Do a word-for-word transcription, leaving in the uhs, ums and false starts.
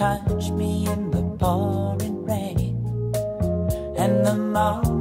touch me in the pouring rain, and the moment